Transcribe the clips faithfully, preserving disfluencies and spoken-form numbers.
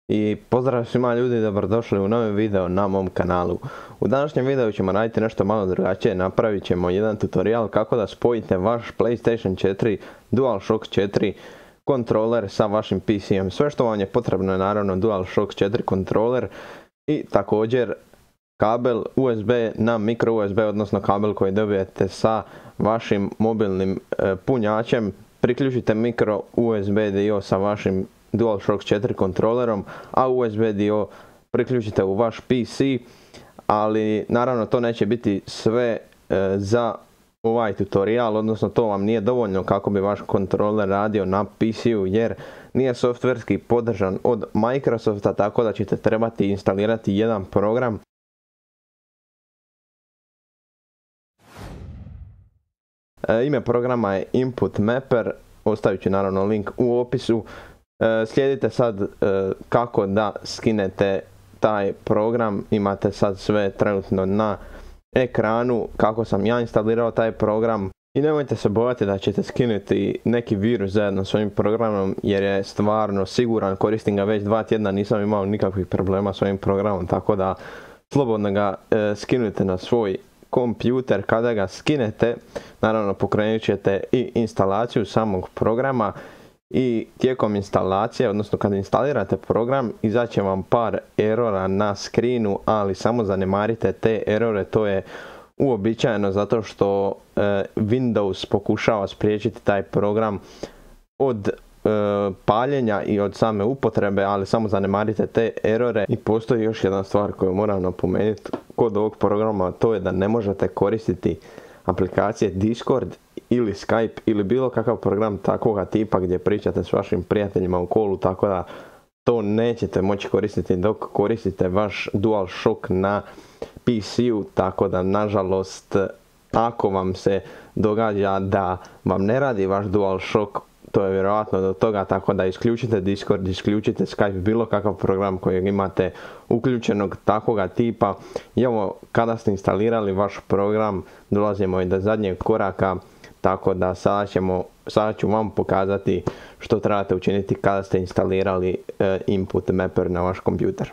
I pozdrav svima ljudi, dobrodošli u novi video na mom kanalu. U današnjem videu ćemo raditi nešto malo drugačije, napravit ćemo jedan tutorial kako da spojite vaš PlayStation četiri, DualShock četiri kontroler sa vašim P C-em. Sve što vam je potrebno je naravno DualShock četiri kontroler i također kabel U S B na micro U S B, odnosno kabel koji dobijete sa vašim mobilnim e, punjačem. Priključite micro U S B dio sa vašim DualShock četiri kontrolerom, a U S B dio priključite u vaš P C, ali naravno to neće biti sve e, za ovaj tutorial, odnosno to vam nije dovoljno kako bi vaš kontroler radio na P C-u, jer nije softverski podržan od Microsofta, tako da ćete trebati instalirati jedan program. E, ime programa je Input Mapper, ostavit ću naravno link u opisu. E, slijedite sad e, kako da skinete taj program, imate sad sve trenutno na ekranu kako sam ja instalirao taj program. I nemojte se bojati da ćete skinuti neki virus zajedno s ovim programom, jer je stvarno siguran, koristim ga već dva tjedna, nisam imao nikakvih problema s ovim programom, tako da slobodno ga e, skinute na svoj kompjuter. Kada ga skinete, naravno pokrenut ćete i instalaciju samog programa i tijekom instalacije, odnosno kada instalirate program, izaće vam par erora na screenu, ali samo zanemarite te erore, to je uobičajeno zato što e, Windows pokušava spriječiti taj program od e, paljenja i od same upotrebe, ali samo zanemarite te erore. I postoji još jedna stvar koju moram napomenuti kod ovog programa, to je da ne možete koristiti aplikacije Discord ili Skype ili bilo kakav program takvoga tipa gdje pričate s vašim prijateljima u kolu, tako da to nećete moći koristiti dok koristite vaš DualShock na P C-u, tako da nažalost ako vam se događa da vam ne radi vaš DualShock, to je vjerojatno do toga, tako da isključite Discord, isključite Skype, bilo kakav program kojeg imate uključenog takvoga tipa. I evo, kada ste instalirali vaš program, dolazimo i do zadnjeg koraka, tako da sada, ćemo, sada ću vam pokazati što trebate učiniti kada ste instalirali e, Input Mapper na vaš kompjuter.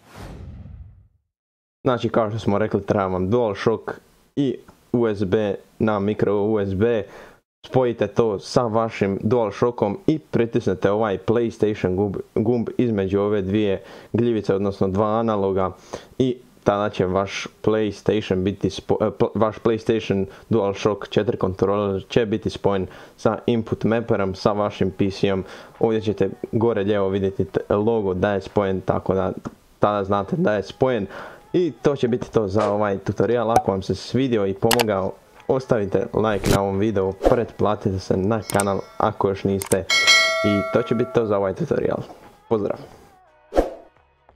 Znači, kao što smo rekli, treba vam DualShock i U S B na micro U S B. Spojite to sa vašim DualShockom i pritisnete ovaj PlayStation gumb, gumb između ove dvije gljivice, odnosno dva analoga, i tada će vaš PlayStation biti spo, vaš PlayStation DualShock četiri kontroler će biti spojen sa Input Mapperom, sa vašim P C-om. Ovdje ćete gore lijevo vidjeti logo da je spojen, tako da tada znate da je spojen. I to će biti to za ovaj tutorial. Ako vam se svidio i pomogao, ostavite like na ovom videu, pretplatite se na kanal ako još niste, i to će biti to za ovaj tutorial. Pozdrav!